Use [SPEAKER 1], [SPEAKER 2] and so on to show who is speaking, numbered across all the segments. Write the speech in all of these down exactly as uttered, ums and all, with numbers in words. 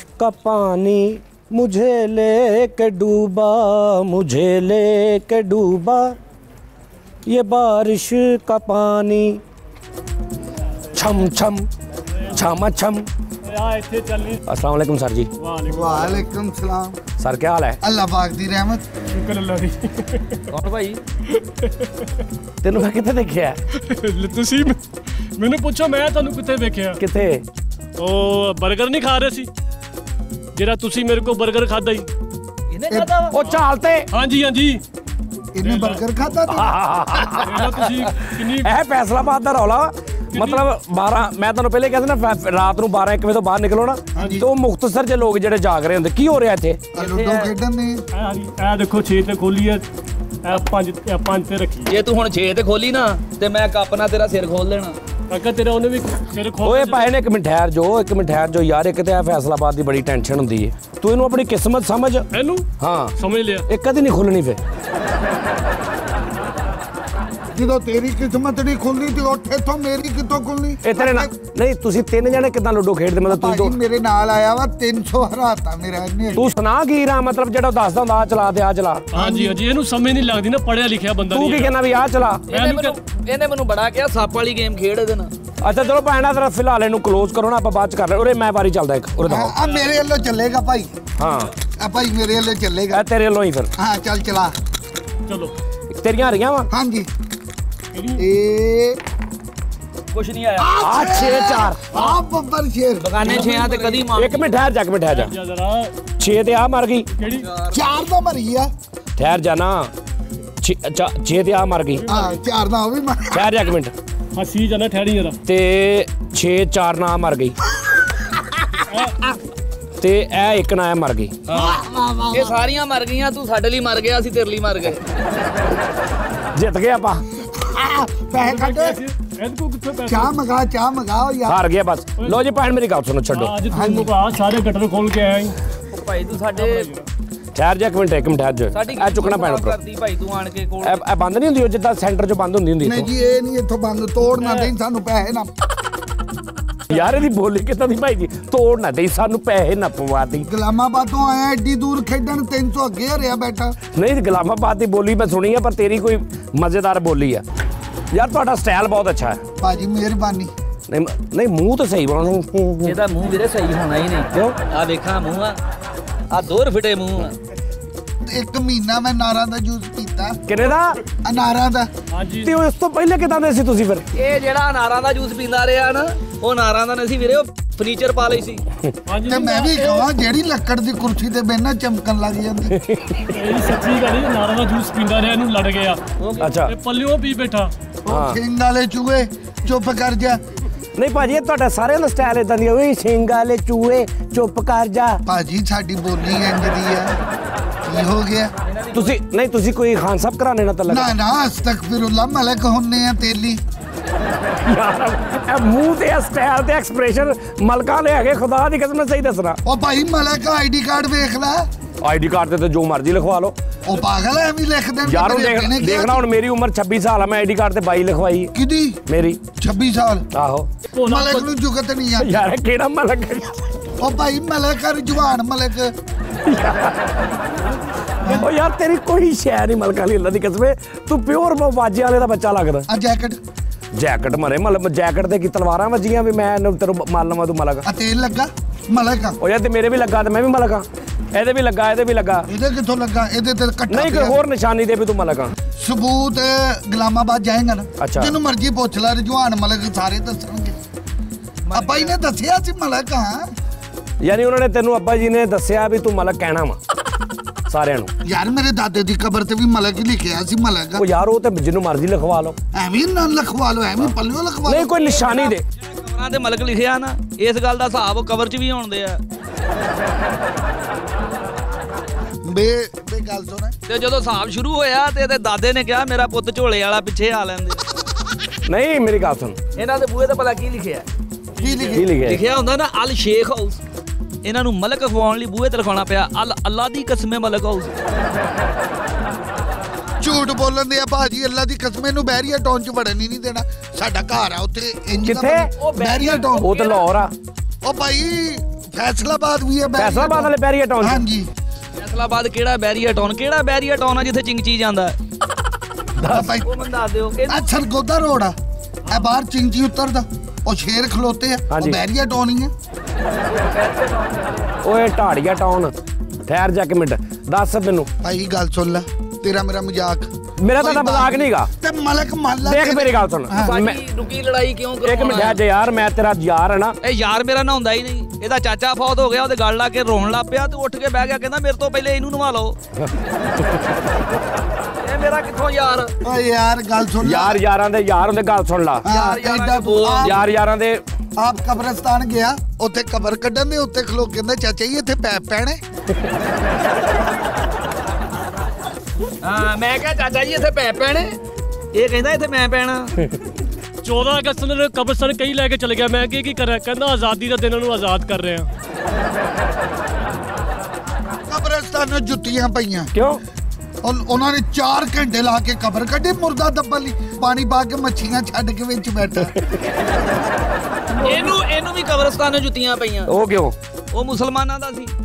[SPEAKER 1] का पानी मुझे लेके डूबा, मुझे लेके डूबा, ये बारिश का पानी छम छम छम छम। अस्सलाम वालेकुम सर जी।
[SPEAKER 2] वालेकुम सलाम।
[SPEAKER 1] सर क्या हाल है?
[SPEAKER 2] अल्लाह पाक दी रहमत।
[SPEAKER 3] शुक्र अल्लाह दी।
[SPEAKER 1] कौन भाई? तेनू मैं किथे देखिया?
[SPEAKER 3] तुसी मैंने पूछा मैं तानू किथे देखिया?
[SPEAKER 1] किथे?
[SPEAKER 3] ओ बर्गर नहीं खा रहे सी जेड़ा तुसी मेरे को बर्गर खादा ही
[SPEAKER 1] इने खादा ओ चालते। हां जी हां जी
[SPEAKER 2] इने बर्गर खाता था।
[SPEAKER 3] तुसी किन्नी
[SPEAKER 1] ए फैसलाबाद दा रौला मतलब बारह मैं तुहानू पहले कहा था ना रात ਨੂੰ बारह एक बजे तो बाहर निकलो ना तो मुख्तसर जे लोग जेडे जाग रहे होंदे की हो रहा इत्थे?
[SPEAKER 2] लूडो खेडन ने
[SPEAKER 3] ए देखो छे ते खोली है ए पांच ए पांच ते रखी
[SPEAKER 4] जे तू हुन छे ते खोली ना ते मैं कप ना तेरा सिर खोल देना।
[SPEAKER 3] काका तेरा ओने भी सिर खोल।
[SPEAKER 1] ओए भाई ने एक मिनट ठहर जो एक मिनट ठहर जो यार एक ते फैसलाबाद दी बड़ी टेंशन हुंदी है तू इनू अपनी किस्मत समझ।
[SPEAKER 3] एनू
[SPEAKER 1] हां
[SPEAKER 3] समझ लिया
[SPEAKER 1] एक कदी नहीं खुलनी फिर
[SPEAKER 2] ਜਦੋਂ ਤੇਰੀ ਕਿਸਮਤ ਨਹੀਂ ਖੁੱਲਣੀ ਤੇ ਉੱਥੇ ਤੋਂ ਮੇਰੀ ਕਿੱਥੋਂ ਖੁੱਲਣੀ?
[SPEAKER 1] ਇਹ ਤੇਰੇ ਨਾਲ ਨਹੀਂ ਤੁਸੀਂ ਤਿੰਨ ਜਣੇ ਕਿਦਾਂ ਲੂਡੋ ਖੇਡਦੇ ਮਤਲਬ ਤੁਸੀਂ
[SPEAKER 2] ਭਾਜੀ ਮੇਰੇ ਨਾਲ ਆਇਆ ਵਾ ਤਿੰਨ ਸੌ ਹਰਾਤਾ ਮੇਰਾ ਇਹਨੇ।
[SPEAKER 1] ਤੂੰ ਸੁਣਾ ਕੀ ਰਾ ਮਤਲਬ ਜਿਹੜਾ ਦੱਸਦਾ ਹੁੰਦਾ ਆ ਚਲਾ ਤੇ ਆ ਚਲਾ।
[SPEAKER 3] ਹਾਂਜੀ ਹਾਂਜੀ ਇਹਨੂੰ ਸਮਝ ਨਹੀਂ ਲੱਗਦੀ ਨਾ ਪੜਿਆ ਲਿਖਿਆ ਬੰਦਾ
[SPEAKER 1] ਤੂੰ ਕੀ ਕਹਿਣਾ ਵੀ ਆ ਚਲਾ?
[SPEAKER 4] ਇਹਨੇ ਮੈਨੂੰ ਇਹਨੇ ਮੈਨੂੰ ਬੜਾ ਕਿਹਾ ਸੱਪ ਵਾਲੀ ਗੇਮ ਖੇਡ ਇਹਦੇ ਨਾਲ।
[SPEAKER 1] ਅੱਛਾ ਚਲੋ ਭੈਣਾ ਤੇਰਾ ਫਿਲਹਾਲ ਇਹਨੂੰ ਕਲੋਜ਼ ਕਰੋ ਨਾ ਆਪਾਂ ਬਾਅਦ ਚ ਕਰ ਲੈ ਉਰੇ ਮੈਂ ਵਾਰੀ ਚੱਲਦਾ ਇੱਕ ਉਰੇ ਦਿਖਾਓ।
[SPEAKER 2] ਆ ਮੇਰੇ ਵੱਲੋਂ ਚੱਲੇਗਾ ਭਾਈ।
[SPEAKER 1] ਹਾਂ
[SPEAKER 2] ਆ ਭਾਈ ਮੇਰੇ ਵੱਲੋਂ ਚੱਲੇਗਾ।
[SPEAKER 1] ਇਹ ਤੇਰੇ ਵੱਲੋਂ ਹੀ ਫਿਰ।
[SPEAKER 2] ਹਾਂ ਚੱਲ ਚਲਾ
[SPEAKER 3] ਚਲੋ
[SPEAKER 1] ਤੇਰੀਆਂ ਹਰੀਆਂ ਵਾ।
[SPEAKER 2] ਹਾਂਜੀ ਇਹ
[SPEAKER 4] ਕੁਛ ਨਹੀਂ ਆਇਆ
[SPEAKER 1] ਆ ਛੇ ਚਾਰ
[SPEAKER 2] ਆ ਬੱਬਰ ਸ਼ੇਰ
[SPEAKER 4] ਬਗਾਨੇ ਛੇਆਂ ਤੇ ਕਦੀ ਮਾਰ।
[SPEAKER 1] ਇੱਕ ਮਿੰਟ ਠਹਿਰ ਜਾ ਇੱਕ ਮਿੰਟ ਠਹਿਰ ਜਾ
[SPEAKER 3] ਜਰਾ
[SPEAKER 1] ਛੇ ਤੇ ਆ ਮਰ ਗਈ
[SPEAKER 3] ਕਿਹੜੀ
[SPEAKER 2] ਚਾਰ ਦਾ ਮਰੀ ਆ।
[SPEAKER 1] ਠਹਿਰ ਜਾ ਨਾ ਛੇ ਤੇ ਆ ਮਰ ਗਈ।
[SPEAKER 2] ਹਾਂ ਚਾਰ ਦਾ ਉਹ ਵੀ ਮਰ।
[SPEAKER 1] ਠਹਿਰ ਜਾ ਇੱਕ ਮਿੰਟ
[SPEAKER 3] ਹੱਸੀ ਜਾਣਾ ਠਹਿਰੀ ਜਰਾ
[SPEAKER 1] ਤੇ ਛੇ ਚਾਰ ਨਾ ਮਰ ਗਈ ਤੇ ਇਹ ਇੱਕ ਨਾ ਮਰ ਗਈ।
[SPEAKER 4] ਇਹ ਸਾਰੀਆਂ ਮਰ ਗਈਆਂ ਤੂੰ ਸਾਡੇ ਲਈ ਮਰ ਗਿਆ ਅਸੀਂ ਤੇਰੇ ਲਈ ਮਰ ਗਏ।
[SPEAKER 1] ਜਿੱਤ ਗਏ ਆਪਾਂ।
[SPEAKER 2] ਪੈਸੇ ਕੱਢ
[SPEAKER 3] ਇਹਦੇ ਕੋ ਕਿੱਥੇ ਪੈਸੇ?
[SPEAKER 2] ਚਾਹ ਮਗਾ ਚਾਹ ਮਗਾਓ ਯਾਰ।
[SPEAKER 1] ਹਾਰ ਗਿਆ ਬਸ। ਲੋ ਜੀ ਭੈਣ ਮੇਰੀ ਗੱਲ ਸੁਣੋ ਛੱਡੋ।
[SPEAKER 3] ਅੱਜ ਤੁਹਾਨੂੰ ਕਹਾ ਸਾਰੇ ਗਟਰ ਖੋਲ ਕੇ ਆਇਆ
[SPEAKER 4] ਉਹ ਭਾਈ ਤੂੰ ਸਾਡੇ
[SPEAKER 1] ਠਹਿਰ ਜਾ ਇੱਕ ਮਿੰਟ ਇੱਕ ਮਿੰਟ ਠਹਿਰ ਜਾ। ਇਹ ਚੁੱਕਣਾ ਪੈਣਾ ਉੱਪਰ
[SPEAKER 4] ਕਰਦੀ ਭਾਈ ਤੂੰ ਆਣ ਕੇ ਕੋਲ।
[SPEAKER 1] ਇਹ ਬੰਦ ਨਹੀਂ ਹੁੰਦੀ ਉਹ ਜਿੱਦਾਂ ਸੈਂਟਰ 'ਚ ਬੰਦ ਹੁੰਦੀ ਹੁੰਦੀ
[SPEAKER 2] ਨਹੀਂ ਜੀ ਇਹ ਨਹੀਂ ਇੱਥੋਂ ਬੰਦ ਤੋੜਨਾ ਨਹੀਂ ਸਾਨੂੰ ਪੈਸੇ ਨਾ।
[SPEAKER 1] ਯਾਰ ਇਹਦੀ ਬੋਲੀ ਕਿੱਦਾਂ ਦੀ ਭਾਈ ਜੀ ਤੋੜ ਨਾ ਦੇਈ ਸਾਨੂੰ ਪੈਸੇ ਨਾ ਪਵਾ ਦੀ।
[SPEAKER 2] ਗੁਲਾਮਾਬਾਦੋਂ ਆਇਆ ਐਡੀ ਦੂਰ ਖੇਡਣ ਤਿੰਨ ਸੌ ਅੱਗੇ ਹਰਿਆ ਬੈਠਾ।
[SPEAKER 1] ਨਹੀਂ ਗੁਲਾਮਾਬਾਦ ਦੀ ਬੋਲੀ ਮੈਂ ਸੁਣੀ ਆ ਪਰ ਤੇਰੀ ਕੋਈ ਮਜ਼ੇਦਾਰ ਬੋਲੀ ਆ ਯਾਰ। ਤੁਹਾਡਾ ਸਟਾਈਲ ਬਹੁਤ ਅੱਛਾ ਹੈ
[SPEAKER 2] ਭਾਜੀ ਮਿਹਰਬਾਨੀ।
[SPEAKER 1] ਨਹੀਂ ਨਹੀਂ ਮੂੰਹ ਤਾਂ ਸਹੀ ਬਣਾ।
[SPEAKER 4] ਇਹਦਾ ਮੂੰਹ ਵੀਰੇ ਸਹੀ ਹੋਣਾ ਹੀ ਨਹੀਂ।
[SPEAKER 1] ਕਿਉਂ?
[SPEAKER 4] ਆ ਵੇਖਾਂ ਮੂੰਹ ਆ ਆ ਦੋ ਫਿਟੇ ਮੂੰਹ ਆ।
[SPEAKER 2] ਇੱਕ ਮਹੀਨਾ ਮੈਂ ਨਾਰਾਂ ਦਾ ਜੂਸ ਪੀਤਾ।
[SPEAKER 1] ਕਿੰਨੇ ਦਾ?
[SPEAKER 2] ਅਨਾਰਾਂ ਦਾ।
[SPEAKER 3] ਹਾਂਜੀ
[SPEAKER 1] ਤੇ ਉਸ ਤੋਂ ਪਹਿਲੇ ਕਿਦਾਂ ਦੇ ਸੀ ਤੁਸੀਂ ਫਿਰ?
[SPEAKER 4] ਇਹ ਜਿਹੜਾ ਅਨਾਰਾਂ ਦਾ ਜੂਸ ਪੀਂਦਾ ਰਿਹਾ ਨਾ ਉਹ ਅਨਾਰਾਂ ਦਾ ਨਹੀਂ ਸੀ ਵੀਰੇ ਉਹ ਫਰਨੀਚਰ ਪਾ ਲਈ ਸੀ।
[SPEAKER 3] ਹਾਂਜੀ
[SPEAKER 2] ਤੇ ਮੈਂ ਵੀ ਕਹਾਂ ਜਿਹੜੀ ਲੱਕੜ ਦੀ ਕੁਰਸੀ ਤੇ ਬਹਿਣਾ ਚਮਕਣ ਲੱਗ ਜਾਂਦੀ।
[SPEAKER 3] ਇਹ ਸੱਚੀ ਗੱਲ ਹੈ ਨਾਰਾਂ ਦਾ ਜੂਸ ਪੀਂਦਾ ਰਿਹਾ ਇਹਨੂੰ ਲੜ ਗਿਆ
[SPEAKER 1] ਅੱਛਾ
[SPEAKER 3] ਇਹ ਪੱਲਿਓ ਪੀ ਬੈਠਾ।
[SPEAKER 2] ਉਹ ਸਿੰਘ ਵਾਲੇ ਚੂਹੇ ਚੁੱਪ ਕਰ ਜਾ।
[SPEAKER 1] ਨਹੀਂ ਭਾਜੀ ਇਹ ਤੁਹਾਡਾ ਸਾਰਿਆਂ ਦਾ ਸਟਾਈਲ ਇਦਾਂ ਦੀ ਹੋਈ ਸਿੰਘ ਵਾਲੇ ਚੂਹੇ ਚੁੱਪ ਕਰ ਜਾ।
[SPEAKER 2] ਭਾਜੀ ਸਾਡੀ ਬੋਲੀ ਇੰਜ ਦੀ ਆ। ਕੀ ਹੋ ਗਿਆ?
[SPEAKER 1] ਤੁਸੀਂ ਨਹੀਂ ਤੁਸੀਂ ਕੋਈ ਖਾਨ ਸਾਹਿਬ ਕਰਾਣੇ ਨਾ ਤਾਂ
[SPEAKER 2] ਨਾ ਨਾ ਅਸਤਗਫਿਰullah ਮਲਕ ਹੁੰਨੇ ਆ ਤੇਲੀ।
[SPEAKER 1] ਯਾਰ ਇਹ ਮੂੰਹ ਤੇ ਸਟਾਈਲ ਤੇ ਐਕਸਪ੍ਰੈਸ਼ਨ ਮਲਕਾਂ ਦੇ ਹੈਗੇ ਖੁਦਾ ਦੀ ਕਸਮ ਨਾਲ ਸਹੀ ਦੱਸਣਾ।
[SPEAKER 2] ਉਹ ਭਾਈ ਮਲਕ ਆਈਡੀ ਕਾਰਡ ਵੇਖ ਲੈ।
[SPEAKER 1] ਆਈਡੀ ਕਾਰਡ ਤੇ ਤਾਂ ਜੋ ਮਰਜ਼ੀ ਲਿਖਵਾ ਲਓ।
[SPEAKER 2] ਉਹ ਪਾਗਲ ਐ ਵੀ ਲਿਖ ਦੇਣ।
[SPEAKER 1] ਯਾਰ ਦੇਖਣਾ ਹੁਣ ਮੇਰੀ ਉਮਰ ਛੱਬੀ ਸਾਲ ਆ ਮੈਂ ਆਈਡੀ ਕਾਰਡ ਤੇ ਬਾਈ ਲਿਖਵਾਈ।
[SPEAKER 2] ਕਿਹਦੀ?
[SPEAKER 1] ਮੇਰੀ
[SPEAKER 2] ਛੱਬੀ ਸਾਲ।
[SPEAKER 1] ਆਹੋ
[SPEAKER 2] ਮਲਕ ਨੂੰ ਜੁਗਤ ਨਹੀਂ ਆ
[SPEAKER 1] ਯਾਰ ਕਿਹੜਾ ਮਲਕ?
[SPEAKER 2] ਉਹ ਭਾਈ ਮਲਕ ਹਰ ਜਵਾਨ ਮਲਕ।
[SPEAKER 1] ਉਹ ਯਾਰ ਤੇਰੀ ਕੋਈ ਸ਼ੈ ਨਹੀਂ ਮਲਕ ਵਾਲੀ ਅੱਲਾ ਦੀ ਕਸਮ। ਤੂੰ ਪਿਓਰ ਬਾਜੇ ਵਾਲੇ ਦਾ ਬੱਚਾ ਲੱਗਦਾ।
[SPEAKER 2] ਆ ਜੈਕਟ
[SPEAKER 1] ਜੈਕਟ ਮਰੇ ਮਤਲਬ ਜੈਕਟ ਤੇ ਕੀ ਤਲਵਾਰਾਂ ਵੱਜੀਆਂ ਵੀ ਮੈਂ ਤੈਨੂੰ ਮਾਰ ਲਵਾਂ ਤੂੰ ਮਲਕ।
[SPEAKER 2] ਆ ਤੇਲ ਲੱਗਾ ਮਲਕ ਆ।
[SPEAKER 1] ਉਹ ਯਾਰ ਤੇ ਮੇਰੇ ਵੀ ਲੱਗਾ ਤੇ ਮੈਂ ਵੀ ਮਲਕ ਆ। ਇਹਦੇ ਵੀ ਲੱਗਾ ਇਹਦੇ ਵੀ ਲੱਗਾ।
[SPEAKER 2] ਇਹਦੇ ਕਿੱਥੋਂ ਲੱਗਾ? ਇਹਦੇ ਤੇ ਕੱਟਾ
[SPEAKER 1] ਨਹੀਂ ਕੋਈ ਹੋਰ ਨਿਸ਼ਾਨੀ ਦੇ ਵੀ ਤੂੰ ਮਲਕ ਆ।
[SPEAKER 2] ਸਬੂਤ ਗੁਲਾਮਾਬਾਦ ਜਾਏਗਾ ਨਾ
[SPEAKER 1] ਅੱਛਾ
[SPEAKER 2] ਜਿਹਨੂੰ ਮਰਜ਼ੀ ਪੁੱਛ ਲੈ ਰਜਵਾਨ ਮਲਕ ਸਾਰੇ ਦੱਸਣਗੇ। ਅੱਬਾ ਜੀ ਨੇ ਦੱਸਿਆ ਸੀ ਮਲਕ ਹਾਂ।
[SPEAKER 1] ਯਾਨੀ ਉਹਨਾਂ ਨੇ ਤੈਨੂੰ ਅੱਬਾ ਜੀ ਨੇ ਦੱਸਿਆ ਵੀ ਤੂੰ ਮਲਕ ਕਹਿਣਾ ਵਾ ਸਾਰਿਆਂ ਨੂੰ।
[SPEAKER 2] ਯਾਰ ਮੇਰੇ ਦਾਦੇ ਦੀ ਕਬਰ ਤੇ ਵੀ ਮਲਕ ਹੀ ਲਿਖਿਆ ਸੀ ਮਲਕ।
[SPEAKER 1] ਉਹ ਯਾਰ ਉਹ ਤੇ ਜਿਹਨੂੰ ਮਰਜ਼ੀ ਲਿਖਵਾ ਲਓ।
[SPEAKER 2] ਐਵੇਂ ਨਾ ਲਿਖਵਾ ਲਓ ਐਵੇਂ ਪੱਲਿਓ ਲਿਖਵਾ ਲਓ।
[SPEAKER 1] ਨਹੀਂ ਕੋਈ ਨਿਸ਼ਾਨੀ ਦੇ।
[SPEAKER 4] ਕਬਰਾਂ ਤੇ ਮਲਕ ਲਿਖਿਆ ਨਾ ਇਸ ਗੱਲ ਦਾ ਹਿਸਾਬ ਕਬਰ 'ਚ ਵੀ ਆਉਂਦੇ ਆ।
[SPEAKER 2] ਬੇ ਬੇ ਗੱਲ ਸੁਣ
[SPEAKER 4] ਤੇ ਜਦੋਂ ਹਿਸਾਬ ਸ਼ੁਰੂ ਹੋਇਆ ਤੇ ਇਹਦੇ ਦਾਦੇ ਨੇ ਕਿਹਾ ਮੇਰਾ ਪੁੱਤ ਝੋਲੇ ਵਾਲਾ ਪਿੱਛੇ ਆ ਲੈਂਦੇ।
[SPEAKER 1] ਨਹੀਂ ਮੇਰੀ ਗੱਲ ਸੁਣ
[SPEAKER 4] ਇਹਨਾਂ ਦੇ ਬੂਹੇ ਤੇ ਭਲਾ ਕੀ ਲਿਖਿਆ?
[SPEAKER 2] ਕੀ
[SPEAKER 1] ਕੀ
[SPEAKER 2] ਲਿਖਿਆ?
[SPEAKER 1] ਲਿਖਿਆ?
[SPEAKER 4] ਲਿਖਿਆ ਹੁੰਦਾ ਨਾ ਅਲ ਸ਼ੇਖ ਹਾਊਸ। ਇਹਨਾਂ ਨੂੰ ਮਲਕ ਖਵਾਉਣ ਲਈ ਬੂਹੇ ਤੇ ਲਿਖਾਉਣਾ ਪਿਆ ਅਲ ਅੱਲਾ ਦੀ ਕਸਮੇ ਮਲਕ ਹਾਊਸ।
[SPEAKER 2] ਝੂਠ ਬੋਲਣ ਦੇ ਆ ਭਾਜੀ ਅੱਲਾ ਦੀ ਕਸਮ। ਇਹਨੂੰ ਬੈਰੀਆ ਟਾਊਨ ਚ ਵੜਨ ਹੀ ਨਹੀਂ ਦੇਣਾ। ਸਾਡਾ ਘਰ ਆ ਉੱਥੇ।
[SPEAKER 1] ਕਿੱਥੇ?
[SPEAKER 2] ਬੈਰੀਆ ਟਾਊਨ।
[SPEAKER 1] ਉਹ ਤਾਂ ਲਾਹੌਰ ਆ।
[SPEAKER 2] ਉਹ ਭਾਈ ਫੈਸਲਾਬਾਦ ਵੀ ਹੈ ਬੈਰੀਆ
[SPEAKER 1] ਫੈਸਲਾਬਾਦ ਵਾਲੇ ਬੈਰੀਆ ਟਾਊਨ
[SPEAKER 2] ਹਾਂਜੀ
[SPEAKER 4] ਫੈਸਲਾਬਾਦ ਕਿਹੜਾ ਬੈਰੀਆ ਟਾਊਨ ਕਿਹੜਾ ਬੈਰੀਆ ਟਾਊਨ ਆ ਜਿੱਥੇ ਚਿੰਗਚੀ ਜਾਂਦਾ
[SPEAKER 2] ਭਾਈ
[SPEAKER 4] ਉਹ ਮੈਨੂੰ ਦੱਸ ਦਿਓ
[SPEAKER 2] ਆ ਸਰਗੋਦਾ ਰੋਡ ਆ ਇਹ ਬਾਹਰ ਚਿੰਚੀ ਉਤਰਦਾ ਉਹ ਸ਼ੇਰ ਖਲੋਤੇ ਆ ਉਹ
[SPEAKER 1] ਹਾਂਜੀ।
[SPEAKER 2] ਬੈਰੀਆ ਟਾਊਨ ਹੀ ਆ
[SPEAKER 1] ਓਏ ਢਾੜੀਆ ਟਾਊਨ ਠਹਿਰ ਜਾ ਕੇ ਮਿੰਟ ਦੱਸ ਮੈਨੂੰ
[SPEAKER 2] ਭਾਈ ਗੱਲ ਸੁਣ ਲੈ ਤੇਰਾ ਮੇਰਾ ਮਜ਼ਾਕ
[SPEAKER 1] ਮੇਰਾ
[SPEAKER 2] ਕੋਈ
[SPEAKER 1] ਤਾਂ ਮਜ਼ਾਕ
[SPEAKER 2] ਬਾਤ
[SPEAKER 1] ਨਹੀਂਗਾ
[SPEAKER 2] ਤੇ ਮਲਕ ਮੰਨ ਲੈ
[SPEAKER 1] ਦੇਖ ਮੇਰੀ ਗੱਲ ਸੁਣ
[SPEAKER 2] ਹਾਂ।
[SPEAKER 1] ਮੈਂ-
[SPEAKER 4] ਭਾਜੀ ਰੁਕੀ ਲੜਾਈ ਕਿਉਂ
[SPEAKER 1] ਇੱਕ ਮਿੰਟ
[SPEAKER 4] ਕਰਵਾਉਣਾ
[SPEAKER 1] ਠਹਿਰ ਜਾ ਯਾਰ ਮੈਂ ਤੇਰਾ ਯਾਰ ਹੈ ਨਾ
[SPEAKER 4] ਇਹ ਯਾਰ ਮੇਰਾ ਨਹਾਉਂਦਾ ਹੀ ਨਹੀਂ ਇਹਦਾ ਚਾਚਾ ਫੌਤ ਹੋ ਗਿਆ ਉਹਦੇ ਗਲ ਲਾ ਕੇ ਰੋਣ ਲੱਗ ਪਿਆ ਤੇ ਉੱਠ ਕੇ ਬਹਿ ਗਿਆ ਕਹਿੰਦਾ ਮੇਰੇ ਤੋਂ ਪਹਿਲੇ ਇਹਨੂੰ ਨਵਾ ਲਓ ਇਹ ਮੇਰਾ ਕਿੱਥੋਂ ਯਾਰ
[SPEAKER 2] ਓ ਯਾਰ ਗੱਲ ਸੁਣ ਲੈ
[SPEAKER 1] ਯਾਰ ਯਾਰਾਂ ਦੇ ਯਾਰ ਹੁੰਦੇ ਗੱਲ ਸੁਣ ਲਾ
[SPEAKER 2] ਹਾਂ,
[SPEAKER 4] ਯਾਰ ਯਾਰਾਂ
[SPEAKER 2] ਐਡਾ
[SPEAKER 4] ਦੇ ਬੋਲ।
[SPEAKER 2] ਆਪ-
[SPEAKER 1] ਯਾਰ ਯਾਰਾਂ ਦੇ
[SPEAKER 2] ਆਪ ਕਬਰਸਤਾਨ ਗਿਆ ਉੱਥੇ ਕਬਰ ਕੱਢਣ ਦੇ ਉੱਤੇ ਖਲੋ ਕੇ ਕਹਿੰਦਾ ਚਾਚਾ ਜੀ ਇੱਥੇ ਪੈਪ ਪੈਣੇ
[SPEAKER 4] ਹਾਂ ਮੈਂ ਕਿਹਾ ਚਾਚਾ ਜੀ ਇੱਥੇ ਪੈ ਪੈਣੇ ਇਹ ਕਹਿੰਦਾ ਇੱਥੇ ਮੈਂ ਪੈਣਾ
[SPEAKER 3] ਚੌਦਾਂ ਅਗਸਤ ਨੂੰ ਕਬਰਸਤਾਨ ਕਈ ਲੈ ਕੇ ਚਲੇ ਗਿਆ ਮੈਂ ਕੀ ਕੀ ਕਰਾਂ ਕਹਿੰਦਾ ਆਜ਼ਾਦੀ ਦਾ ਦਿਨ ਨੂੰ ਆਜ਼ਾਦ ਕਰ ਰਹੇ ਆ
[SPEAKER 2] ਕਬਰਸਤਾਨ ਨੂੰ ਜੁੱਤੀਆਂ ਪਈਆਂ
[SPEAKER 1] ਕਿਉਂ
[SPEAKER 2] ਉਹ- ਉਹਨਾਂ ਨੇ ਚਾਰ ਘੰਟੇ ਲਾ ਕੇ ਕਬਰ ਕੱਢੀ ਮੁਰਦਾ ਦੱਬਣ ਲਈ ਪਾਣੀ ਪਾ ਕੇ ਮੱਛੀਆਂ ਛੱਡ ਕੇ ਵਿੱਚ ਬੈਠਾ
[SPEAKER 4] ਇਹਨੂੰ ਇਹਨੂੰ ਵੀ ਕਬਰਸਤਾਨ ਨੂੰ ਜੁੱਤੀਆਂ ਪਈਆਂ
[SPEAKER 1] ਉਹ ਕਿਉਂ
[SPEAKER 4] ਉਹ ਮੁਸਲਮਾਨਾਂ ਦਾ ਸੀ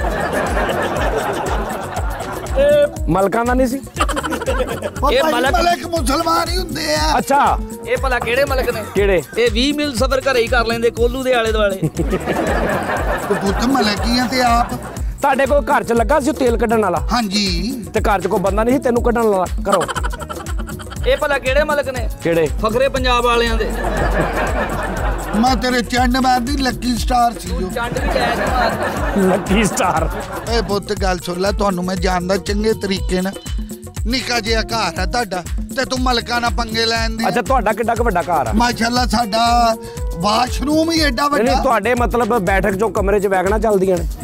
[SPEAKER 1] ਮਲਕਾਂ ਦਾ ਨਹੀਂ ਸੀ
[SPEAKER 2] ਉਹ
[SPEAKER 4] ਇਹ
[SPEAKER 2] ਭਾਈ
[SPEAKER 4] ਮਲਕ-
[SPEAKER 2] ਮਲਕ ਮੁਸਲਮਾਨ ਹੀ ਹੁੰਦੇ ਆ
[SPEAKER 1] ਅੱਛਾ
[SPEAKER 4] ਇਹ ਭਲਾ ਕਿਹੜੇ ਮਲਕ ਨੇ
[SPEAKER 1] ਕਿਹੜੇ
[SPEAKER 4] ਇਹ ਵੀਹ ਮਿਲ ਸਫ਼ਰ ਘਰੇ ਹੀ ਕਰ ਲੈਂਦੇ ਕੋਲੂ ਦੇ ਆਲੇ ਦੁਆਲੇ
[SPEAKER 2] ਤੇ ਪੁੱਤ ਮਲਕੀਆਂ ਤੇ ਆਪ
[SPEAKER 1] ਤੁਹਾਡੇ ਕੋਈ ਘਰ 'ਚ ਲੱਗਾ ਸੀ ਉਹ ਤੇਲ ਕੱਢਣ ਵਾਲਾ
[SPEAKER 2] ਹਾਂਜੀ
[SPEAKER 1] ਤੇ ਘਰ 'ਚ ਕੋਈ ਬੰਦਾ ਨਹੀਂ ਸੀ ਤੈਨੂੰ ਕੱਢਣ ਵਾਲਾ ਕਰੋ
[SPEAKER 4] ਇਹ ਭਲਾ ਕਿਹੜੇ ਮਲਕ ਨੇ
[SPEAKER 1] ਕਿਹੜੇ
[SPEAKER 4] ਫਖਰੇ ਪੰਜਾਬ ਵਾਲਿਆਂ ਦੇ
[SPEAKER 2] ਮੈਂ ਤੇਰੇ ਚੰਡ ਦੀ ਲੱਕੀ ਸਟਾਰ ਸੀ ਜੋ
[SPEAKER 4] ਚੰਡ ਵੀ ਲੈ ਕੇ ਮਾਰਦਾ
[SPEAKER 1] ਲੱਕੀ ਸਟਾਰ
[SPEAKER 2] ਏ ਪੁੱਤ ਗੱਲ ਸੁਣ ਲੈ ਤੁਹਾਨੂੰ ਮੈਂ ਜਾਣਦਾ ਚੰਗੇ ਤਰੀਕੇ ਨਾਲ ਨਿੱਕਾ ਜਿਹਾ ਘਰ ਹੈ ਤੁਹਾਡਾ ਤੇ ਤੂੰ ਮਲਕਾਂ ਨਾਲ ਪੰਗੇ ਲੈਣ ਦੀ
[SPEAKER 1] ਅੱਛਾ ਤੁਹਾਡਾ ਕਿੱਡਾ ਕੁ ਵੱਡਾ ਘਰ ਆ
[SPEAKER 2] ਮਾਸ਼ਾਅੱਲਾ ਸਾਡਾ ਵਾਸ਼ਰੂਮ ਹੀ ਐਡਾ
[SPEAKER 1] ਨਹੀਂ
[SPEAKER 2] ਵੱਡਾ
[SPEAKER 1] ਤੁਹਾਡੇ ਮਤਲਬ ਬੈਠਕ 'ਚੋਂ ਕਮਰੇ 'ਚ ਵੈਗਣਾ ਚੱਲਦੀਆਂ ਨੇ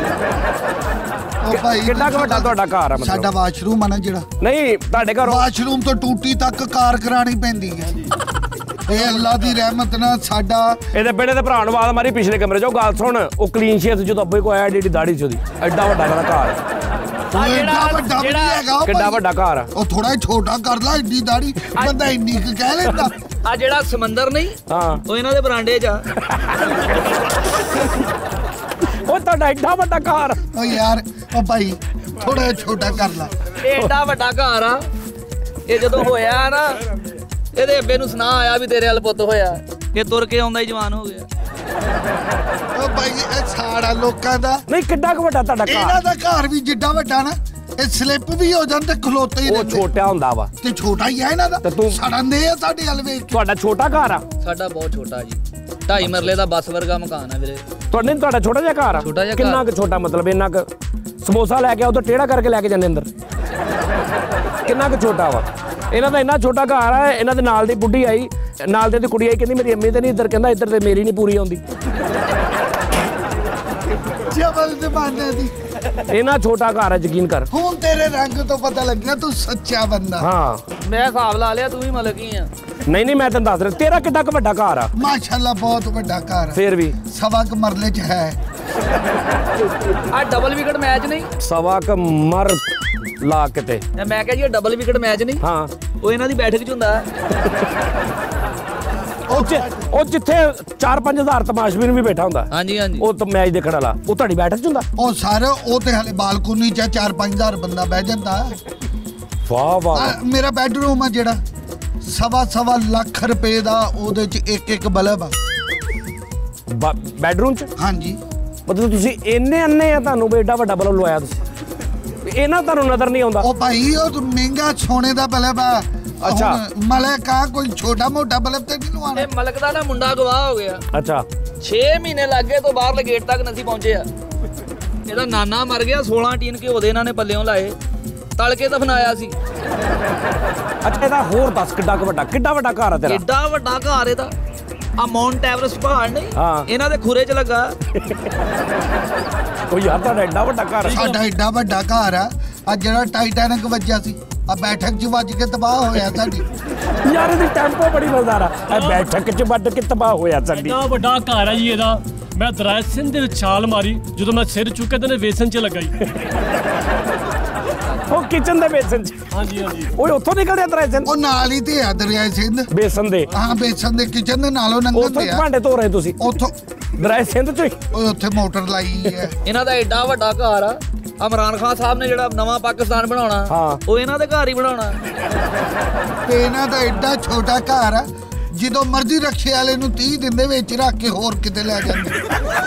[SPEAKER 2] ਉਹ ਭਾਈ
[SPEAKER 1] ਕਿੱਡਾ ਕੁ ਵੱਡਾ ਤੁਹਾਡਾ ਘਰ ਆ ਮਤਲਬ?
[SPEAKER 2] ਸਾਡਾ ਵਾਸ਼ਰੂਮ ਆ ਨਾ ਜਿਹੜਾ
[SPEAKER 1] ਨਹੀਂ ਤੁਹਾਡੇ ਘਰੋਂ
[SPEAKER 2] ਵਾਸ਼ਰੂਮ ਤੋਂ ਟੂਟੀ ਤੱਕ ਕਾਰ ਕਰਾਣੀ ਪੈਂਦੀ ਹੈ ਇਹ ਅੱਲਾ ਦੀ ਰਹਿਮਤ ਨਾਲ ਸਾਡਾ
[SPEAKER 1] ਇਹਦੇ ਬੇੜੇ ਦੇ ਭਰਾ ਨੂੰ ਆਵਾਜ਼ ਮਾਰੀ ਪਿਛਲੇ ਕਮਰੇ 'ਚ ਉਹ ਗੱਲ ਸੁਣ ਉਹ ਕਲੀਨ ਸ਼ੇਤ ਜਦੋਂ ਅੱਬੇ ਕੋ ਆਇਆ ਏਡੀ ਏਡੀ ਦਾੜੀ ਸੀ ਉਹਦੀ ਐਡਾ ਵੱਡਾ ਇਹਦਾ ਘਰ
[SPEAKER 2] ਉਹ ਐਡਾ ਵੱਡਾ ਵੀ ਨਹੀਂ ਹੈਗਾ ਉਹ
[SPEAKER 1] ਕਿੱਡਾ
[SPEAKER 2] ਭਾਈ।
[SPEAKER 1] ਵੱਡਾ ਘਰ ਆ
[SPEAKER 2] ਉਹ ਥੋੜਾ ਛੋਟਾ ਕਰ ਲਾ ਇੰਨੀ ਦਾੜੀ ਬੰਦਾ ਇੰਨੀ ਕੁ ਕਹਿ ਲੈਂਦਾ
[SPEAKER 4] ਆ ਜਿਹੜਾ ਸਮੁੰਦਰ ਨਹੀਂ
[SPEAKER 1] ਹਾਂ
[SPEAKER 4] ਉਹ ਇਹਨਾਂ ਦੇ ਬਰਾਂਡੇ 'ਚ ਆ
[SPEAKER 1] ਉਹ ਤੁਹਾਡਾ ਐਡਾ ਵੱਡਾ ਘਰ
[SPEAKER 2] ਉਹ ਯਾਰ ਉਹ ਭਾਈ ਥੋੜਾ ਛੋਟਾ ਕਰ ਲਾ
[SPEAKER 4] ਇਹ ਏਡਾ ਵੱਡਾ ਘਰ ਆ ਇਹ ਜਦੋਂ ਹੋਇਆ ਨਾ ਇਹਦੇ ਅੱਬੇ ਨੂੰ ਸੁਣਾ ਆਇਆ ਵੀ ਤੇਰੇ ਵਾਲ ਪੁੱਤ ਹੋਇਆ ਇਹ ਤੁਰ ਕੇ ਆਉਂਦਾ ਹੀ ਜਵਾਨ ਹੋ ਗਿਆ
[SPEAKER 2] ਉਹ ਭਾਈ ਇਹ ਸਾੜਾ ਲੋਕਾਂ ਦਾ
[SPEAKER 1] ਨਹੀਂ ਕਿੱਡਾ ਕੁ ਵੱਡਾ ਤੁਹਾਡਾ
[SPEAKER 2] ਇਹਨਾਂ
[SPEAKER 1] ਘਰ
[SPEAKER 2] ਦਾ ਘਰ ਵੀ ਜਿੱਡਾ ਵੱਡਾ ਨਾ ਇਹ ਸਲਿੱਪ ਵੀ ਹੋ ਜਾਣ ਤੇ ਖਲੋਤੇ ਹੀ
[SPEAKER 1] ਉਹ
[SPEAKER 2] ਰਹਿੰਦੇ
[SPEAKER 1] ਛੋਟਾ ਹੁੰਦਾ ਵਾ
[SPEAKER 2] ਤੇ ਛੋਟਾ ਹੀ ਆ ਇਹਨਾਂ ਦਾ
[SPEAKER 1] ਤੇ ਤੂੰ-
[SPEAKER 2] ਸੜਨ ਦੇ ਆ ਸਾਡੇ ਹਲ ਵੇਖ ਕੇ।
[SPEAKER 1] ਤੁਹਾਡਾ ਛੋਟਾ ਘਰ ਆ
[SPEAKER 4] ਸਾਡਾ ਬਹੁਤ ਛੋਟਾ ਜੀ ਢਾਈ ਮਰਲੇ ਦਾ ਬੱਸ ਵਰਗਾ ਮਕਾਨ ਆ ਵੀਰੇ
[SPEAKER 1] ਤੁਹਾਡੇ ਤੁਹਾਡਾ ਛੋਟਾ ਜਿਹਾ ਘਰ ਆ
[SPEAKER 4] ਛੋਟਾ ਜਿਹਾ
[SPEAKER 1] ਕਿੰਨਾ
[SPEAKER 4] ਘਰ।
[SPEAKER 1] ਕੁ ਛੋਟਾ ਮਤਲਬ ਇੰਨਾ ਕੁ ਸਮੋਸਾ ਲੈ ਕੇ ਆਓ ਤਾਂ ਟੇੜਾ ਕਰਕੇ ਲੈ ਕੇ ਜਾਂਦੇ ਅੰਦਰ ਕਿੰਨਾ ਕੁ ਛੋਟਾ ਵਾ ਇਹਨਾਂ ਦਾ ਇੰਨਾ ਛੋਟਾ ਘਰ ਆ ਇਹਨਾਂ ਦੇ ਨਾਲ ਦੀ ਬੁੱਢੀ ਆਈ ਨਾਲ ਦੇ ਦੀ ਕੁੜੀ ਆਈ ਕਹਿੰਦੀ ਮੇਰੀ ਅੰਮੀ ਤੇ ਨਹੀਂ ਇੱਧਰ ਕਹਿੰਦਾ ਇੱਧਰ ਤੇ ਮੇਰੀ ਨਹੀਂ ਪੂਰੀ ਆਉਂਦੀ
[SPEAKER 2] ਜਬਲ ਜ਼ਮਾਨੇ ਦੀ
[SPEAKER 1] ਇੰਨਾ ਛੋਟਾ ਘਰ ਆ ਯਕੀਨ ਕਰ
[SPEAKER 2] ਹੁਣ ਤੇਰੇ ਰੰਗ ਤੋਂ ਪਤਾ ਲੱਗਿਆ ਤੂੰ ਸੱਚਾ ਬੰਦਾ
[SPEAKER 1] ਹਾਂ
[SPEAKER 4] ਮੈਂ ਹਿਸਾਬ ਲਾ ਲਿਆ ਤੂੰ ਵੀ ਮਲਕ ਹੀ ਆ
[SPEAKER 1] ਨਹੀਂ ਨਹੀਂ ਮੈਂ ਤੈਨੂੰ ਦੱਸ ਰਿਹਾ ਤੇਰਾ ਕਿੱਡਾ ਕੁ ਵੱਡਾ ਘਰ ਆ
[SPEAKER 2] ਮਾਸ਼ਾਅੱਲਾ ਬਹੁਤ ਵੱਡਾ ਘਰ ਹੈ
[SPEAKER 1] ਫੇਰ ਵੀ
[SPEAKER 2] ਸਵਾ ਕੁ ਮਰਲੇ ਚ ਹੈ
[SPEAKER 4] ਆ ਡਬਲ ਵਿਕਟ ਮੈਚ ਨਹੀਂ
[SPEAKER 1] ਸਵਾ ਕ ਮਰ ਲਾ ਕਿਤੇ
[SPEAKER 4] ਤੇ ਮੈਂ ਕਿਹਾ ਜੀ ਇਹ ਡਬਲ ਵਿਕਟ ਮੈਚ ਨਹੀਂ
[SPEAKER 1] ਹਾਂ
[SPEAKER 4] ਉਹ ਇਹਨਾਂ ਦੀ ਬੈਠਕ 'ਚ ਹੁੰਦਾ
[SPEAKER 1] ਉਹ ਚ- ਉਹ ਜਿੱਥੇ ਚਾਰ ਪੰਜ ਹਜ਼ਾਰ ਤਮਾਸ਼ਬੀਨ ਵੀ ਬੈਠਾ ਹੁੰਦਾ
[SPEAKER 4] ਹਾਂਜੀ ਹਾਂਜੀ
[SPEAKER 1] ਉਹ ਤਾਂ ਮੈਚ ਦੇਖਣ ਵਾਲਾ ਉਹ ਤੁਹਾਡੀ ਬੈਠਕ ਚ ਹੁੰਦਾ
[SPEAKER 2] ਉਹ ਸਾਰੇ ਉਹ ਤੇ ਹਲੇ ਬਾਲਕੋਨੀ ਚ ਚਾਰ ਪੰਜ ਹਜ਼ਾਰ ਬੰਦਾ ਬਹਿ ਜਾਂਦਾ
[SPEAKER 1] ਵਾਹ ਵਾਹ
[SPEAKER 2] ਆਹ ਮੇਰਾ ਬੈਡਰੂਮ ਆ ਜਿਹੜਾ ਸਵਾ ਸਵਾ ਲੱਖ ਰੁਪਏ ਦਾ ਉਹਦੇ ਚ ਇੱਕ ਇੱਕ ਬਲਬ ਆ
[SPEAKER 1] ਬ- ਬੈਡਰੂਮ ਚ
[SPEAKER 2] ਹਾਂਜੀ
[SPEAKER 1] ਮਤਲਬ ਤੁਸੀਂ ਇੰਨੇ ਅੰਨੇ ਆ ਤੁਹਾਨੂੰ ਵੀ ਏਡਾ ਵੱਡਾ ਬਲਬ ਲਵਾਇਆ ਤੁਸੀਂ ਇਹਨਾਂ ਤੁਹਾਨੂੰ ਨਜ਼ਰ ਨਹੀਂ ਆਉਂਦਾ
[SPEAKER 2] ਉਹ ਭਾਈ ਉਹ ਤਾਂ ਮਹਿੰਗਾ ਸੋਨੇ ਦਾ ਬਲਬ ਆ
[SPEAKER 1] ਅੱਛਾ।
[SPEAKER 2] ਹੁਣ ਮਲਕ ਆ ਕੋਈ ਛੋਟਾ ਮੋਟਾ ਬਲਬ ਤੇ ਨਹੀਂ ਲਵਾਉਣਾ
[SPEAKER 4] ਇਹ ਮਲਕ ਦਾ ਨਾ ਮੁੰਡਾ ਗਵਾਹ ਹੋ ਗਿਆ
[SPEAKER 1] ਅੱਛਾ
[SPEAKER 4] ਛੇ ਮਹੀਨੇ ਲੱਗੇ ਤੋਂ ਬਾਹਰਲੇ ਗੇਟ ਤੱਕ ਨਹੀਂ ਪਹੁੰਚਿਆ ਇਹਦਾ ਨਾਨਾ ਮਰ ਗਿਆ ਸੋਲਾਂ ਟੀਨ ਘਿਓ ਦੇ ਇਹਨਾਂ ਨੇ ਪੱਲਿਓਂ ਲਾਏ ਤਲ ਕੇ ਦਫਨਾਇਆ ਸੀ
[SPEAKER 1] ਅੱਛਾ ਇਹਦਾ ਹੋਰ ਦੱਸ ਕਿੱਡਾ ਕੁ ਵੱਡਾ ਕਿੱਡਾ ਵੱਡਾ ਘਰ ਆ ਤੇਰਾ
[SPEAKER 4] ਏਡਾ ਵੱਡਾ ਘਰ ਇਹਦਾ ਆ ਮਾਉਂਟ ਐਵਰੈਸਟ ਪਹਾੜ ਨਹੀਂ
[SPEAKER 1] ਹਾਂ।
[SPEAKER 4] ਇਹਨਾਂ ਦੇ ਖੁਰੇ 'ਚ ਲੱਗਾ
[SPEAKER 1] ਉਹ ਯਾਰ ਤੁਹਾਡਾ ਐਡਾ ਵੱਡਾ ਘਰ ਆ।
[SPEAKER 2] ਸਾਡਾ ਏਡਾ ਵੱਡਾ ਘਰ ਆ ਆ ਜਿਹੜਾ ਟਾਈਟੈਨਿਕ ਵੱਜਿਆ ਸੀ ਆ ਬੈਠਕ 'ਚ ਵੱਜ ਕੇ ਤਬਾਹ ਹੋਇਆ ਸਾਡੀ
[SPEAKER 1] ਯਾਰ ਇਹਦੀ ਟੈਂਪੋ ਬੜੀ ਮਜ਼ੇਦਾਰ ਆ ਇਹ ਬੈਠਕ ਚ ਵੱਡ ਕੇ ਤਬਾਹ ਹੋਇਆ ਸਾਡੀ
[SPEAKER 3] ਇੰਨਾ ਵੱਡਾ ਘਰ ਆ ਜੀ ਇਹਦਾ ਮੈਂ ਦਰਿਆ ਸਿੰਧ ਦੇ ਵਿੱਚ ਛਾਲ ਮਾਰੀ ਜਦੋਂ ਮੈਂ ਸਿਰ ਚੁੱਕਿਆ ਤੇ ਇਹਨੇ ਵੇਸਨ 'ਚ ਲਗਾਈ
[SPEAKER 1] ਉਹ ਕਿਚਨ ਦੇ ਬੇਸਨ ਚ
[SPEAKER 3] ਹਾਂਜੀ ਹਾਂਜੀ
[SPEAKER 1] ਓਏ ਉੱਥੋਂ ਨਿਕਲਿਆ ਤੇਰਾ ਬੇਸਨ
[SPEAKER 2] ਉਹ ਨਾਲ ਹੀ ਤੇ ਆ ਦਰਿਆ ਸਿੰਧ
[SPEAKER 1] ਬੇਸਨ ਦੇ
[SPEAKER 2] ਹਾਂ ਬੇਸਨ ਦੇ ਕਿਚਨ ਦੇ ਨਾਲੋਂ ਨੰਗਨ
[SPEAKER 1] ਉੱਥੋਂ
[SPEAKER 2] ਦੇ
[SPEAKER 1] ਹੀ
[SPEAKER 2] ਆ
[SPEAKER 1] ਭਾਂਡੇ ਧੋ ਰਹੇ ਤੁਸੀਂ
[SPEAKER 2] ਉੱਥੋਂ
[SPEAKER 1] ਦਰਾਏ ਸਿੰਧ ਚੋਂ ਹੀ
[SPEAKER 2] ਓਏ ਉੱਥੇ ਮੋਟਰ ਲਾਈ ਹੈ।
[SPEAKER 4] ਇਹਨਾਂ ਦਾ ਐਡਾ ਵੱਡਾ ਘਰ ਆ, ਇਮਰਾਨ ਖਾਨ ਸਾਹਿਬ ਨੇ ਜਿਹੜਾ ਨਵਾਂ ਪਾਕਿਸਤਾਨ ਬਣਾਉਣਾ
[SPEAKER 1] ਹਾਂ।
[SPEAKER 4] ਉਹ ਇਹਨਾਂ ਦੇ ਘਰ ਹੀ ਬਣਾਉਣਾ।
[SPEAKER 2] ਤੇ ਇਹਨਾਂ ਦਾ ਐਡਾ ਛੋਟਾ ਘਰ ਆ, ਜਦੋਂ ਮਰਜ਼ੀ ਰਕਸ਼ੇ ਵਾਲੇ ਨੂੰ ਤੀਹ ਦਿਨ ਦੇ ਵਿੱਚ ਰੱਖ ਕੇ ਹੋਰ ਕਿਤੇ ਲੈ ਜਾਂਦੇ।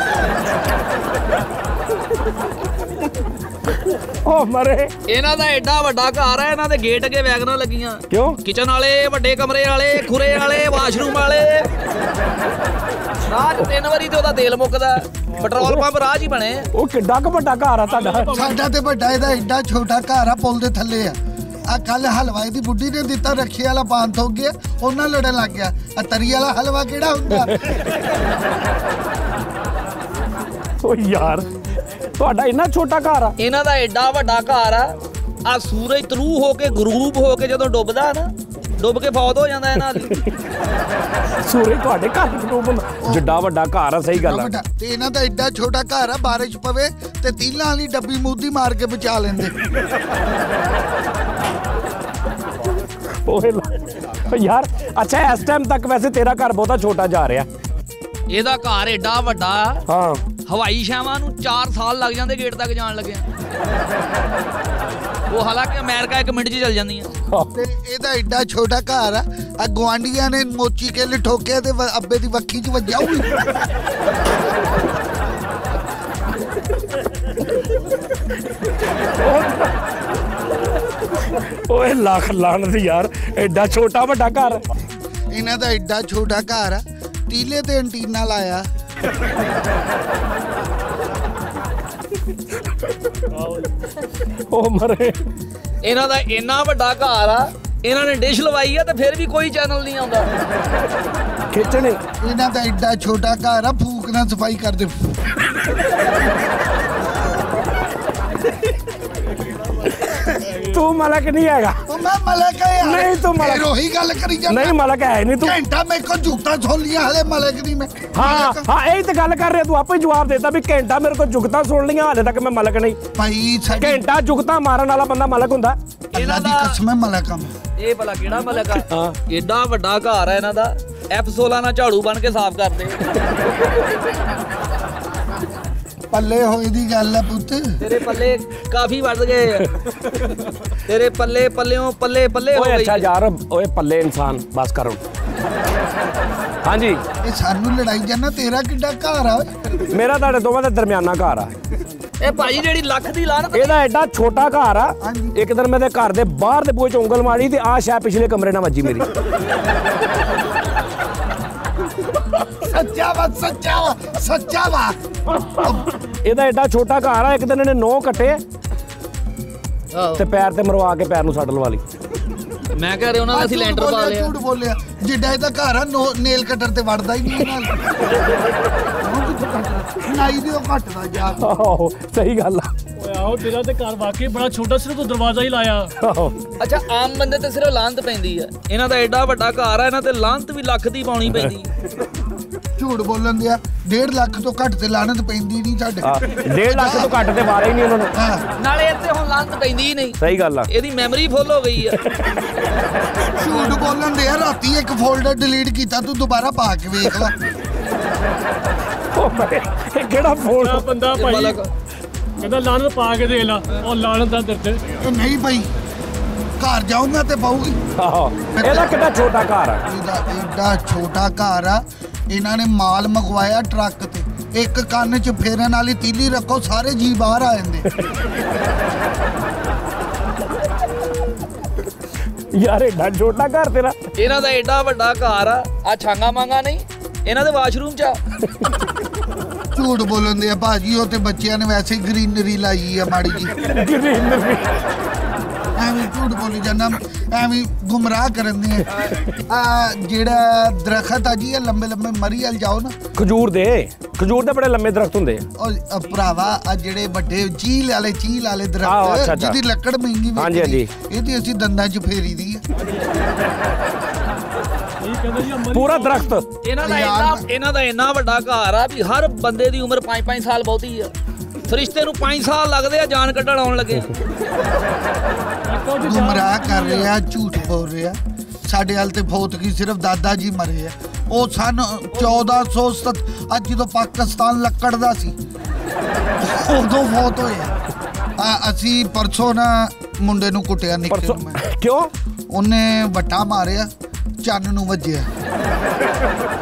[SPEAKER 1] ਉਹ ਮਰੇ।
[SPEAKER 4] ਇਹਨਾਂ ਦਾ ਐਡਾ ਵੱਡਾ ਘਰ ਆ, ਇਹਨਾਂ ਦੇ ਗੇਟ ਅੱਗੇ ਵੈਗਨਾਂ ਲੱਗੀਆਂ।
[SPEAKER 1] ਕਿਉਂ?
[SPEAKER 4] ਕਿਚਨ ਵਾਲੇ, ਵੱਡੇ ਕਮਰੇ ਵਾਲੇ, ਖੁਰੇ ਵਾਲੇ, ਵਾਸ਼ਰੂਮ ਵਾਲੇ। ਰਾਹ 'ਚ ਤਿੰਨ ਵਾਰੀ ਤੇ ਉਹਦਾ ਤੇਲ ਮੁੱਕਦਾ, ਪੈਟਰੋਲ ਪੰਪ ਰਾਹ 'ਚ ਹੀ ਬਣੇ।
[SPEAKER 1] ਉਹ ਕਿੱਡਾ ਕੁ ਵੱਡਾ ਘਰ ਆ ਤੁਹਾਡਾ।
[SPEAKER 2] ਸਾਡਾ ਤੇ ਵੱਡਾ, ਇਹਦਾ ਐਡਾ ਛੋਟਾ ਘਰ ਆ, ਪੁਲ ਦੇ ਥੱਲੇ ਆ। ਆ ਕੱਲ ਹਲਵਾਈ ਦੀ ਬੁੱਢੀ ਨੇ ਦਿੱਤਾ, ਰਕਸ਼ੇ ਵਾਲਾ ਬੰਦ ਹੋ ਗਿਆ, ਉਹਨਾਂ ਲੜਨ ਲੱਗ ਗਿਆ। ਆ ਤਰੀ ਵਾਲਾ ਹਲਵਾ ਕਿਹੜਾ ਹੁੰਦਾ?
[SPEAKER 1] ਓ ਯਾਰ ਤੁਹਾਡਾ ਇੰਨਾ ਛੋਟਾ ਘਰ ਆ।
[SPEAKER 4] ਇਹਨਾਂ ਦਾ ਐਡਾ ਵੱਡਾ ਘਰ ਆ, ਆ ਸੂਰਜ ਤਰੂ ਹੋ ਕੇ ਗਰੂਬ ਹੋ ਕੇ ਜਦੋਂ ਡੁੱਬਦਾ ਨਾ, ਡੁੱਬ ਕੇ ਫੌਤ ਹੋ ਜਾਂਦਾ ਇਹਨਾਂ ਦੀ।
[SPEAKER 1] ਸੂਰਜ ਤੁਹਾਡੇ ਘਰ ਚ ਡੁੱਬ ਹੁੰਦਾ। ਜਿੱਡਾ ਵੱਡਾ ਘਰ ਆ, ਸਹੀ ਗੱਲ ਆ।
[SPEAKER 2] ਤੇ ਇਹਨਾਂ ਦਾ ਐਡਾ ਛੋਟਾ ਘਰ ਆ, ਬਾਰਿਸ਼ ਪਵੇ ਤੇ ਤੀਲਾਂ ਵਾਲੀ ਡੱਬੀ ਮੂਦੀ ਮਾਰ ਕੇ ਬਚਾ ਲੈਂਦੇ।
[SPEAKER 1] ਓਏ ਲਾ- ਯਾਰ ਅੱਛਾ, ਇਸ ਟਾਈਮ ਤੱਕ ਵੈਸੇ ਤੇਰਾ ਘਰ ਬਹੁਤਾ ਛੋਟਾ ਜਾ ਰਿਹਾ।
[SPEAKER 4] ਇਹਦਾ ਘਰ ਐਡਾ ਵੱਡਾ,
[SPEAKER 1] ਹਾਂ।
[SPEAKER 4] ਹਵਾਈ ਸ਼ਾਵਾਂ ਨੂੰ ਚਾਰ ਸਾਲ ਲੱਗ ਜਾਂਦੇ ਗੇਟ ਤੱਕ ਜਾਣ ਲੱਗਿਆ। ਉਹ ਹਾਲਾਂਕਿ ਅਮਰੀਕਾ ਇੱਕ ਮਿੰਟ 'ਚ ਚੱਲ ਜਾਂਦੀਆਂ।
[SPEAKER 2] ਤੇ ਇਹਦਾ ਐਡਾ ਛੋਟਾ ਘਰ ਆ, ਆ ਗਵਾਂਢੀਆਂ ਨੇ ਮੋਚੀ ਕੇ ਲਿਠੋਕਿਆ ਤੇ ਵ- ਅੱਬੇ ਦੀ ਵੱਖੀ 'ਚ ਵੱਜਿਆ।
[SPEAKER 1] ਓਏ ਲੱਖ ਲਾਣਤ ਯਾਰ, ਐਡਾ ਛੋਟਾ ਵੱਡਾ ਘਰ।
[SPEAKER 2] ਇਹਨਾਂ ਦਾ ਐਡਾ ਛੋਟਾ ਘਰ ਆ, ਟੀਲੇ ਤੇ ਐਂਟੀਨਾ ਲਾਇਆ।
[SPEAKER 1] ਉਹ ਮਰੇ।
[SPEAKER 4] ਇਹਨਾਂ ਦਾ ਇੰਨਾ ਵੱਡਾ ਘਰ ਆ, ਇਹਨਾਂ ਨੇ ਡਿਸ਼ ਲਵਾਈ ਆ ਤੇ ਫਿਰ ਵੀ ਕੋਈ ਚੈਨਲ ਨਹੀਂ ਆਉਂਦਾ।
[SPEAKER 1] ਖਿੱਚਣੇ।
[SPEAKER 2] ਇਹਨਾਂ ਦਾ ਐਡਾ ਛੋਟਾ ਘਰ ਆ, ਫੂਕ ਨਾਲ ਸਫਾਈ ਕਰਦੇ।
[SPEAKER 1] ਤੂੰ ਮਲਕ ਨਹੀਂ ਹੈਗਾ।
[SPEAKER 2] ਉਹ ਮੈਂ ਮਲਕ ਆ ਯਾਰ।
[SPEAKER 1] ਨਹੀਂ ਤੂੰ ਮਲਕ-
[SPEAKER 2] ਫਿਰ ਉਹੀ ਗੱਲ ਕਰੀ ਜਾਂਦਾ।
[SPEAKER 1] ਨਹੀਂ ਮਲਕ ਹੈ ਨਹੀਂ ਤੂੰ।
[SPEAKER 2] ਘੰਟਾ ਮੇਰੇ ਕੋਲ ਜੁਗਤਾ ਸੁਣ ਲਿਆ, ਹਲੇ ਮਲਕ ਨਹੀਂ ਮੈਂ।
[SPEAKER 1] ਹਾਂ ਹਾਂ, ਇਹੀ ਤਾਂ ਗੱਲ ਕਰ ਰਿਹਾ ਤੂੰ। ਆਪੇ ਜਵਾਬ ਦੇਤਾ ਵੀ ਘੰਟਾ ਮੇਰੇ ਕੋਲ ਜੁਗਤਾਂ ਸੁਣ ਲੀਆਂ, ਹਾਲੇ ਤੱਕ ਮੈਂ ਮਲਕ ਨਹੀਂ।
[SPEAKER 2] ਭਾਈ ਸਾਡੀ
[SPEAKER 1] ਘੰਟਾ ਜੁਗਤਾਂ ਮਾਰਨ ਵਾਲਾ ਬੰਦਾ ਮਲਕ ਹੁੰਦਾ।
[SPEAKER 2] ਅੱਲਾ ਦੀ ਕਸਮ ਹੈ, ਮਲਕ ਆ ਮੈਂ।
[SPEAKER 4] ਇਹ ਭਲਾ ਕਿਹੜਾ ਮਲਕ ਆ?
[SPEAKER 1] ਹਾਂ।
[SPEAKER 4] ਐਡਾ ਵੱਡਾ ਘਰ ਆ ਇਹਨਾਂ ਦਾ, ਐਫ ਸੋਲਾਂ ਨਾਲ ਝਾੜੂ ਬਣ ਕੇ ਸਾਫ਼ ਕਰਦੇ।
[SPEAKER 2] ਪੱਲੇ ਹੋਏ ਦੀ ਗੱਲ ਆ ਪੁੱਤ।
[SPEAKER 4] ਤੇਰੇ ਪੱਲੇ ਕਾਫੀ ਵੱਧ ਗਏ ਆ। ਤੇਰੇ ਪੱਲੇ ਪੱਲਿਓਂ ਪੱਲੇ ਪੱਲੇ ਹੋ
[SPEAKER 1] ਓਏ
[SPEAKER 4] ਗਈ।
[SPEAKER 1] ਅੱਛਾ ਯਾਰ, ਓਏ ਪੱਲੇ ਇਨਸਾਨ ਬਸ ਕਰੋ। ਹਾਂਜੀ,
[SPEAKER 2] ਇਹ ਸਾਨੂੰ ਲੜਾਈ ਜਾਂਦਾ, ਤੇਰਾ ਕਿੱਡਾ ਘਰ ਆ?
[SPEAKER 1] ਮੇਰਾ ਤੁਹਾਡੇ ਦੋਵਾਂ ਦਾ ਦਰਮਿਆਨਾ ਘਰ ਆ।
[SPEAKER 4] ਇਹ ਭਾਈ ਜਿਹੜੀ ਲੱਖ ਦੀ ਲਾਨਤ।
[SPEAKER 1] ਇਹਦਾ ਐਡਾ ਛੋਟਾ ਘਰ ਆ।
[SPEAKER 2] ਹਾਂਜੀ।
[SPEAKER 1] ਇੱਕ ਦਿਨ ਮੇਰੇ ਘਰ ਦੇ ਬਾਹਰ ਦੇ ਬੂਹੇ 'ਚ ਉਂਗਲ ਮਾਰੀ ਤੇ ਆ ਸ਼ਾਇਦ ਪਿਛਲੇ ਕਮਰੇ ਨਾਲ ਵੱਜੀ ਮੇਰੀ।
[SPEAKER 2] ਸੱਚਾ ਵਾ, ਸੱਚਾ ਵਾ, ਸੱਚਾ ਵਾ।
[SPEAKER 1] ਇਹਦਾ ਐਡਾ ਛੋਟਾ ਘਰ ਆ, ਇੱਕ ਦਿਨ ਇਹਨੇ ਨੌ ਕੱਟੇ ਤੇ ਪੈਰ ਤੇ ਮਰਵਾ ਕੇ ਪੈਰ ਨੂੰ ਸੱਟ ਲਵਾ ਲਈ।
[SPEAKER 4] ਮੈਂ ਕਹਿ ਰਿਹਾ ਉਹਨਾਂ ਦਾ ਅਸੀਂ
[SPEAKER 2] ਝੂਠ
[SPEAKER 4] ਲੈਂਟਰ ਪਾ
[SPEAKER 2] ਬੋਲਿਆ,
[SPEAKER 4] ਲਿਆ।
[SPEAKER 2] ਝੂਠ ਬੋਲਿਆ। ਜਿੱਡਾ ਇਹਦਾ ਘਰ ਆ, ਨੋ- ਨੇਲ ਕਟਰ ਤੇ ਵੜਦਾ ਹੀ ਨਹੀਂ ਨਾਲ। ਨਾਈ ਦੀ ਉਹ ਘੱਟਦਾ ਯਾਰ।
[SPEAKER 1] ਆਹੋ ਸਹੀ ਗੱਲ ਆ।
[SPEAKER 3] ਓਏ ਆਹੋ, ਤੇਰਾ ਤੇ ਘਰ ਵਾਕਈ ਬੜਾ ਛੋਟਾ, ਸਿਰਫ ਤੂੰ ਦਰਵਾਜ਼ਾ ਹੀ ਲਾਇਆ।
[SPEAKER 1] ਆਹੋ।
[SPEAKER 4] ਅੱਛਾ, ਆਮ ਬੰਦੇ ਤੇ ਸਿਰਫ ਲਾਨਤ ਪੈਂਦੀ ਆ, ਇਹਨਾਂ ਦਾ ਐਡਾ ਵੱਡਾ ਘਰ ਆ, ਇਹਨਾਂ ਤੇ ਲਾਨਤ ਵੀ ਲੱਖ ਦੀ ਪਾਉਣੀ ਪੈਂਦੀ।
[SPEAKER 2] ਝੂਠ ਬੋਲਣ ਦਿਆ, ਡੇਢ ਲੱਖ ਤੋਂ ਘੱਟ ਤੇ ਲਾਨਤ ਪੈਂਦੀ ਨਹੀਂ ਸਾਡੇ।
[SPEAKER 1] ਆ, ਡੇਢ ਲੱਖ ਤੋਂ ਘੱਟ ਤੇ ਵਾਰੇ ਹੀ ਨਹੀਂ ਉਹਨਾਂ ਨੂੰ।
[SPEAKER 2] ਹਾਂ,
[SPEAKER 4] ਨਾਲੇ ਇੱਥੇ ਹੁਣ ਲਾਨਤ ਪੈਂਦੀ ਹੀ ਨਹੀਂ।
[SPEAKER 1] ਸਹੀ ਗੱਲ ਆ।
[SPEAKER 4] ਇਹਦੀ ਮੈਮਰੀ ਫੁੱਲ ਹੋ ਗਈ ਆ।
[SPEAKER 2] ਝੂਠ ਬੋਲਣ ਦਿਆ, ਰਾਤੀ ਇੱਕ ਫੋਲਡਰ ਡਿਲੀਟ ਕੀਤਾ, ਤੂੰ ਦੁਬਾਰਾ ਪਾ ਕੇ ਵੇਖ ਲੈ।
[SPEAKER 1] ਉਹ ਮਰੇ, ਇਹ ਕਿਹੜਾ ਫੋਨ?
[SPEAKER 3] ਆ ਬੰਦਾ ਭਾਈ
[SPEAKER 4] ਮਲਕ
[SPEAKER 3] ਕਹਿੰਦਾ ਲਾਨਤ ਪਾ ਕੇ ਦੇ ਲਾ। ਉਹ ਲਾਨਤ ਦਾ ਦਰਦ।
[SPEAKER 2] ਇਹ ਨਹੀਂ ਭਾਈ, ਘਰ ਜਾਊਂਗਾ ਤੇ ਪਾਊਗੀ।
[SPEAKER 1] ਆਹੋ, ਇਹਦਾ ਕਿੱਡਾ ਛੋਟਾ ਘਰ ਆ।
[SPEAKER 2] ਇਹਦਾ ਐਡਾ ਛੋਟਾ ਘਰ ਆ, ਇਹਨਾਂ ਨੇ ਮਾਲ ਮੰਗਵਾਇਆ ਟਰੱਕ ਤੇ। ਇੱਕ ਕੰਨ 'ਚ ਫੇਰਨ ਵਾਲੀ ਤੀਲੀ ਰੱਖੋ, ਸਾਰੇ ਜੀ ਬਾਹਰ ਆ ਜਾਂਦੇ।
[SPEAKER 1] ਯਾਰ ਐਡਾ ਛੋਟਾ ਘਰ ਤੇਰਾ।
[SPEAKER 4] ਇਹਨਾਂ ਦਾ ਐਡਾ ਵੱਡਾ ਘਰ ਆ, ਆ ਛਾਂਗਾ ਮਾਂਗਾ ਨਹੀਂ, ਇਹਨਾਂ ਦੇ ਵਾਸ਼ਰੂਮ 'ਚ ਆ।
[SPEAKER 2] ਝੂਠ ਬੋਲਣ ਦੇ ਆ ਭਾਜੀ, ਉਹ ਤੇ ਬੱਚਿਆਂ ਨੇ ਵੈਸੇ ਹੀ ਗ੍ਰੀਨਰੀ ਲਾਈ ਆ ਮਾੜੀ ਜੀ।
[SPEAKER 1] ਗ੍ਰੀਨਰੀ।
[SPEAKER 2] ਐਵੇਂ ਝੂਠ ਬੋਲੀ ਜਾਂਦਾ, ਐਵੇਂ ਗੁੰਮਰਾਹ ਕਰਨ ਦੇ ਆ। ਜਿਹੜਾ ਦਰਖਤ ਆ ਜੀ, ਇਹ ਲੰਬੇ ਲੰਬੇ ਮਰੀ ਵੱਲ ਜਾਓ ਨਾ।
[SPEAKER 1] ਖਜੂਰ ਦੇ ਖਜੂਰ ਦੇ ਬੜੇ ਲੰਮੇ ਦਰਖਤ ਹੁੰਦੇ ਆ।
[SPEAKER 2] ਉਹ ਅ, ਭਰਾਵਾ ਆ ਜਿਹੜੇ ਵੱਡੇ ਚੀਲ ਵਾਲੇ ਚੀਲ ਵਾਲੇ
[SPEAKER 1] ਆਹੋ, ਅੱਛਾ,
[SPEAKER 2] ਦਰਖਤ,
[SPEAKER 1] ਅੱਛਾ।
[SPEAKER 2] ਜਿਹਦੀ ਲੱਕੜ ਮਹਿੰਗੀ
[SPEAKER 1] ਹਾਂਜੀ,
[SPEAKER 2] ਵਿਕਦੀ,
[SPEAKER 1] ਹਾਂਜੀ।
[SPEAKER 2] ਇਹ ਤੇ ਅਸੀਂ ਦੰਦਾਂ 'ਚ ਫੇਰੀ ਦੀ ਆ।
[SPEAKER 3] ਇਹ ਕਹਿੰਦਾ ਜੀ ਅੰਮ੍ਰਿਤ
[SPEAKER 1] ਪੂਰਾ ਦਰਖਤ।
[SPEAKER 4] ਇਹਨਾਂ ਦਾ ਇੰਨਾ ਇਹਨਾਂ ਦਾ ਇੰਨਾ ਵੱਡਾ ਘਰ ਆ ਵੀ ਹਰ ਬੰਦੇ ਦੀ ਉਮਰ ਪੰਜ ਪੰਜ ਸਾਲ ਬਹੁਤੀ ਆ। ਫਰਿਸ਼ਤੇ ਨੂੰ ਪੰਜ ਸਾਲ ਲੱਗਦੇ ਆ ਜਾਨ ਕੱਢਣ ਆਉਣ ਲੱਗੇ।
[SPEAKER 2] ਗੁੰਮਰਾਹ ਕਰ ਰਿਹਾ, ਝੂਠ ਬੋਲ ਰਿਹਾ। ਸਾਡੇ ਹਾਲ ਤੇ ਫੌਤ ਕੀ ਸਿਰਫ ਦਾਦਾ ਜੀ ਮਰੇ ਆ, ਉਹ ਸਨ ਚੌਦਾਂ ਸੌ ਸੱਤ ਅੱਜ ਜਦੋਂ ਪਾਕਿਸਤਾਨ ਲੱਕੜ ਦਾ ਸੀ ਉਦੋਂ ਫੌਤ ਹੋਏ ਆ। ਅਸੀਂ ਪਰਸੋਂ ਨਾ ਮੁੰਡੇ ਨੂੰ ਕੁੱਟਿਆ ਨਿੱਕੇ
[SPEAKER 1] ਪਰਸੋਂ
[SPEAKER 2] ਨੂੰ ਮੈਂ।
[SPEAKER 1] ਕਿਉਂ?
[SPEAKER 2] ਉਹਨੇ ਵੱਟਾ ਮਾਰਿਆ, ਚੰਨ ਨੂੰ ਵੱਜਿਆ।